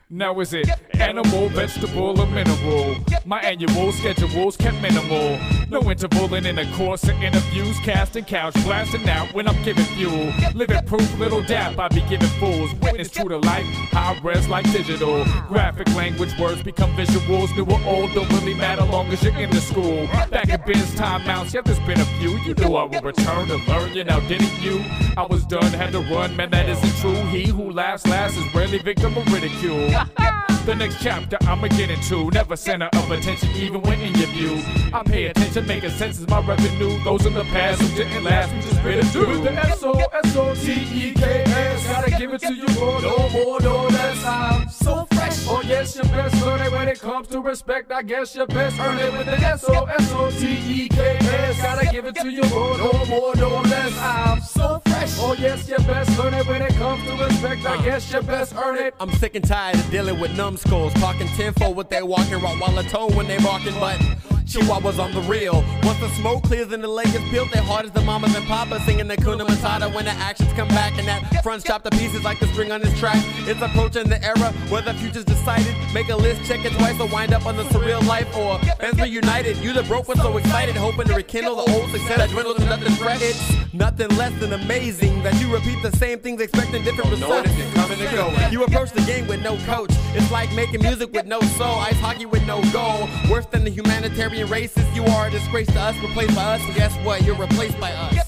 Now is it animal, vegetable, or mineral? My annual schedules kept minimal. No intervaling in the course of interviews, casting couch, blasting out when I'm giving fuel. Living proof, little dap, I be giving fools. Witness true to life, high res like digital. Graphic language, words become visuals. New or old, don't really matter long as you're in the school. Back in Ben's timeouts, yeah, there's been a few. You knew I would return to learn, you know, didn't you? I was done, had to run, man, that isn't true. He who laughs last is rarely victim of ridicule. The next chapter I'ma get into, never center of attention even when in your view. I pay attention, making sense is my revenue. Those in the past who didn't last, we just better do. With the S-O-S-O-T-E-K-S, gotta give it to you more, no more, no less. I'm so fresh. Oh yes, your best learn it when it comes to respect. I guess your best earn it with the S-O-S-O-T-E-K-S, gotta give it to you more, no more, no less. I'm so fresh. Oh yes, your best learn it when it comes to respect. I guess your best earn it. I'm sick and tired of dealing with numbskulls, talking tenfold with they walking, Rottweiler tone when they barking, but Chihuahuas on the real. Once the smoke clears and the leg is built, they hard as the mamas and papas singing the Kuna Matata when the actions come back and that front's chopped to pieces like the string on this track. It's approaching the era where the future's decided. Make a list, check it twice, or wind up on the surreal life, or fans reunited. You the broke was so excited, hoping to rekindle the old success that dwindles to nothing fresh. It's nothing less than amazing that you repeat the same things expecting different results. You approach the game with no coach. It's like making music with no soul, ice hockey with no goal. Worse than the humanitarian racist. You are a disgrace to us, replaced by us. And guess what? You're replaced by us.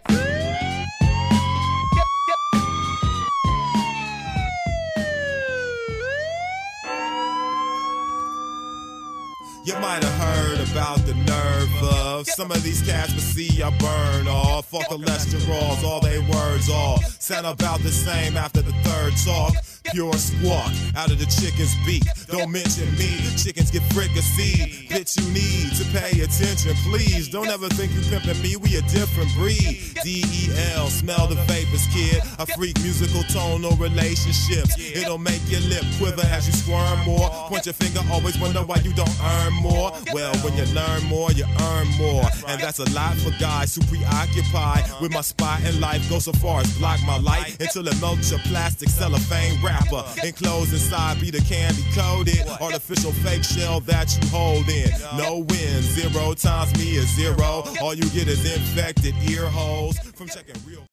You might have heard about the nerve of some of these cats, but see I burn off. All cholesterols, all they words all sound about the same after the third talk. Pure squawk out of the chicken's beak. Don't mention me, chickens get fricasseed. Bitch, you need to pay attention, please. Don't ever think you pimpin' me, we a different breed. D-E-L, smell the vapors, kid. A freak musical tone, no relationships. It'll make your lip quiver as you squirm more. Point your finger, always wonder why you don't earn more. Well, when you learn more, you earn more. And that's a lot for guys who preoccupied with my spot in life. Go so far as block my light until it melts your plastic cellophane wrapper. Enclosed inside be the candy coated artificial fake shell that you hold in. No win, 0 times me is 0. All you get is infected ear holes from checking real